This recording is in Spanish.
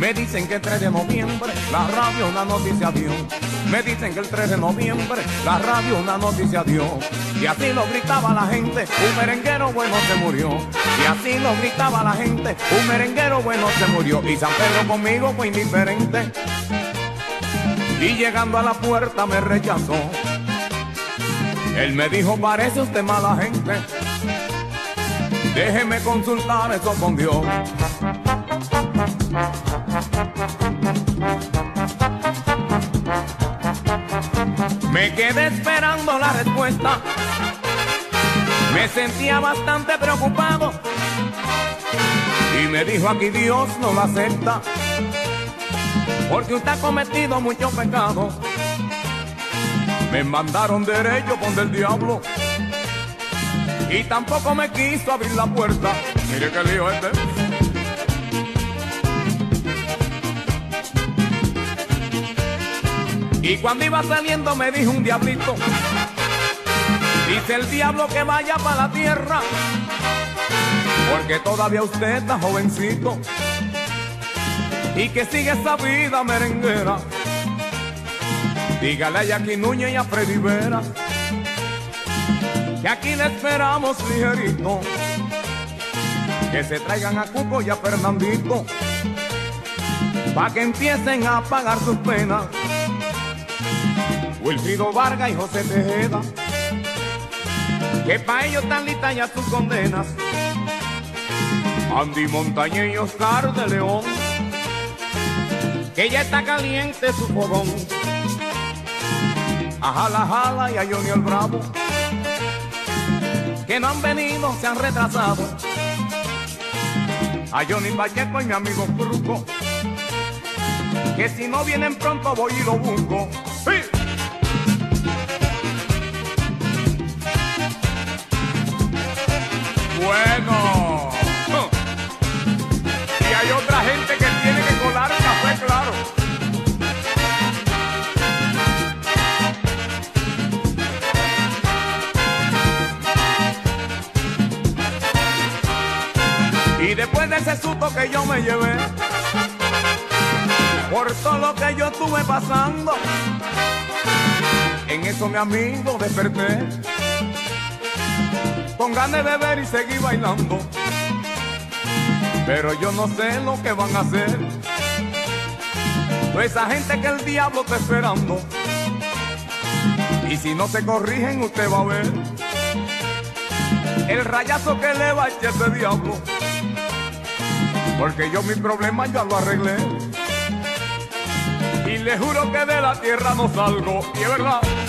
Me dicen que el 3 de noviembre la radio una noticia dio. Me dicen que el 3 de noviembre la radio una noticia dio. Y así lo gritaba la gente, un merenguero bueno se murió. Y así lo gritaba la gente, un merenguero bueno se murió. Y San Pedro conmigo fue indiferente. Y llegando a la puerta me rechazó. Él me dijo, parece usted mala gente. Déjeme consultar eso con Dios. Me quedé esperando la respuesta. Me sentía bastante preocupado. Y me dijo, aquí Dios no lo acepta, porque usted ha cometido muchos pecados. Me mandaron derecho con el diablo. Y tampoco me quiso abrir la puerta. Mire qué lío este. Y cuando iba saliendo me dijo un diablito, dice el diablo que vaya para la tierra, porque todavía usted está jovencito, y que sigue esa vida merenguera. Dígale a Jackie Núñez y a Freddy Vera que aquí le esperamos ligerito, que se traigan a Cuco y a Fernandito, pa' que empiecen a pagar sus penas. Wilfrido Vargas y José Tejeda, que pa' ellos están listas ya sus condenas. Andy Montañez y Oscar de León, que ya está caliente su fogón. A Jala Jala y a Johnny el Bravo, que no han venido, se han retrasado. A Johnny Pacheco y mi amigo Fruco, que si no vienen pronto voy y lo busco. ¡Sí! Bueno, y hay otra gente que tiene que colar café, claro. Y después de ese susto que yo me llevé, por todo lo que yo estuve pasando, en eso mi amigo desperté, con ganas de beber y seguir bailando. Pero yo no sé lo que van a hacer toda esa gente que el diablo está esperando. Y si no se corrigen usted va a ver el rayazo que le va a echar ese diablo. Porque yo mi problema ya lo arreglé, y le juro que de la tierra no salgo. Y es verdad.